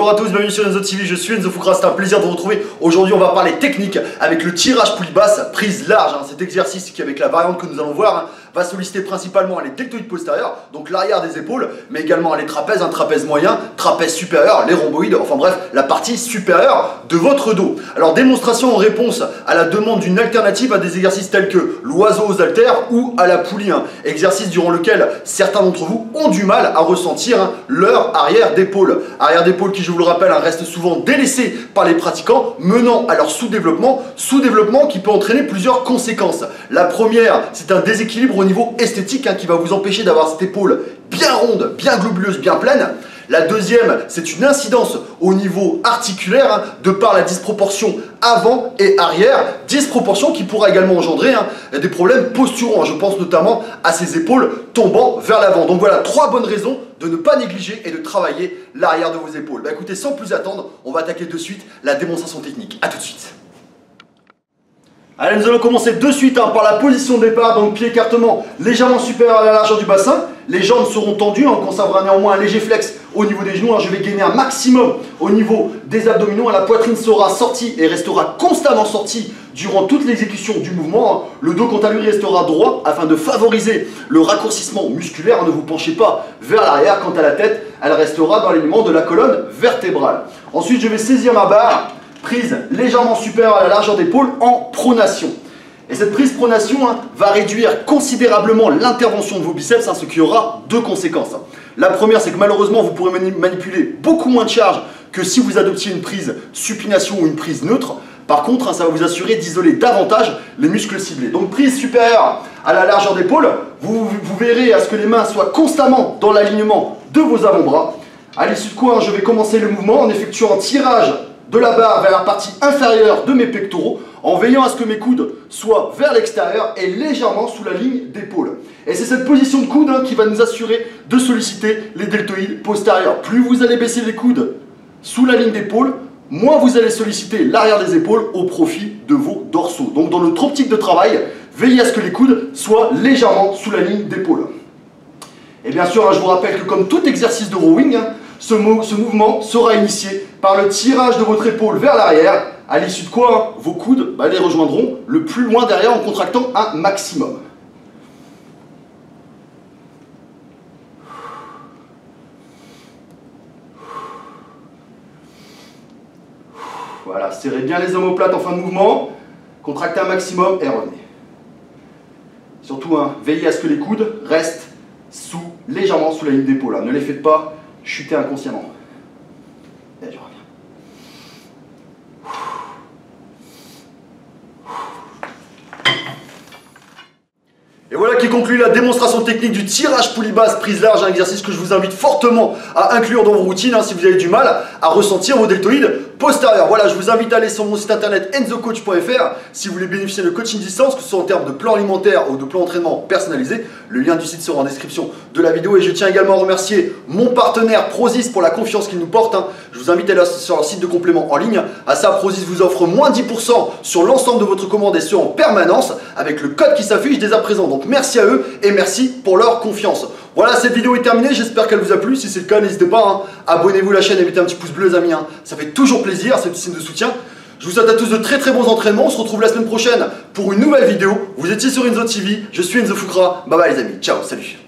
Bonjour à tous, bienvenue sur Enzo TV, je suis Enzo Fukra, c'est un plaisir de vous retrouver. Aujourd'hui on va parler technique avec le tirage poulie basse prise large. Cet exercice qui, avec la variante que nous allons voir, va solliciter principalement les deltoïdes postérieurs, donc l'arrière des épaules, mais également les trapèzes, un trapèze moyen, trapèze supérieur, les rhomboïdes, enfin bref, la partie supérieure de votre dos. Alors démonstration en réponse à la demande d'une alternative à des exercices tels que l'oiseau aux haltères ou à la poulie, exercice durant lequel certains d'entre vous ont du mal à ressentir leur arrière d'épaule. Arrière d'épaule qui, je vous le rappelle, reste souvent délaissé par les pratiquants, menant à leur sous-développement qui peut entraîner plusieurs conséquences. La première, c'est un déséquilibre au niveau esthétique qui va vous empêcher d'avoir cette épaule bien ronde, bien globuleuse, bien pleine. La deuxième, c'est une incidence au niveau articulaire de par la disproportion avant et arrière, disproportion qui pourra également engendrer des problèmes posturaux. Je pense notamment à ces épaules tombant vers l'avant. Donc voilà, 3 bonnes raisons de ne pas négliger et de travailler l'arrière de vos épaules. Écoutez, sans plus attendre, on va attaquer de suite la démonstration technique. A tout de suite. Allez, nous allons commencer de suite par la position de départ, donc pied écartement légèrement supérieur à la largeur du bassin. Les jambes seront tendues, on conservera néanmoins un léger flex au niveau des genoux. Je vais gainer un maximum au niveau des abdominaux. La poitrine sera sortie et restera constamment sortie durant toute l'exécution du mouvement. Le dos, quant à lui, restera droit afin de favoriser le raccourcissement musculaire. Ne vous penchez pas vers l'arrière. Quant à la tête, elle restera dans l'élément de la colonne vertébrale. Ensuite, je vais saisir ma barre, prise légèrement supérieure à la largeur d'épaule en pronation. Et cette prise pronation va réduire considérablement l'intervention de vos biceps, ce qui aura 2 conséquences. La première, c'est que malheureusement, vous pourrez manipuler beaucoup moins de charge que si vous adoptiez une prise supination ou une prise neutre. Par contre, ça va vous assurer d'isoler davantage les muscles ciblés. Donc prise supérieure à la largeur d'épaule, vous verrez à ce que les mains soient constamment dans l'alignement de vos avant-bras. À l'issue de quoi, je vais commencer le mouvement en effectuant un tirage de la barre vers la partie inférieure de mes pectoraux, en veillant à ce que mes coudes soient vers l'extérieur et légèrement sous la ligne d'épaule. Et c'est cette position de coude qui va nous assurer de solliciter les deltoïdes postérieurs. Plus vous allez baisser les coudes sous la ligne d'épaule, moins vous allez solliciter l'arrière des épaules au profit de vos dorsaux. Donc dans notre optique de travail, veillez à ce que les coudes soient légèrement sous la ligne d'épaule. Et bien sûr, je vous rappelle que comme tout exercice de rowing, ce mouvement sera initié par le tirage de votre épaule vers l'arrière, à l'issue de quoi vos coudes les rejoindront le plus loin derrière en contractant un maximum. Voilà, serrez bien les omoplates en fin de mouvement, contractez un maximum et revenez. Surtout, veillez à ce que les coudes restent légèrement sous la ligne d'épaule. Ne les faites pas chuter inconsciemment. Et je reviens. Et voilà qui conclut la démonstration technique du tirage poulie basse prise large, un exercice que je vous invite fortement à inclure dans vos routines si vous avez du mal à ressentir vos deltoïdes postérieurs. Voilà, je vous invite à aller sur mon site internet enzocoach.fr si vous voulez bénéficier de coaching distance, que ce soit en termes de plan alimentaire ou de plan d'entraînement personnalisé. Le lien du site sera en description de la vidéo et je tiens également à remercier mon partenaire Prozis pour la confiance qu'il nous porte. Je vous invite à aller sur leur site de complément en ligne. À ça, Prozis vous offre moins 10% sur l'ensemble de votre commande et ce en permanence avec le code qui s'affiche dès à présent. Donc merci à eux et merci pour leur confiance. Voilà, cette vidéo est terminée, j'espère qu'elle vous a plu. Si c'est le cas, n'hésitez pas, abonnez-vous à la chaîne et mettez un petit pouce bleu les amis, ça fait toujours plaisir, c'est un petit signe de soutien. Je vous souhaite à tous de très bons entraînements, on se retrouve la semaine prochaine pour une nouvelle vidéo. Vous étiez sur Enzo TV, je suis Enzo Fukra, bye bye les amis, ciao, salut.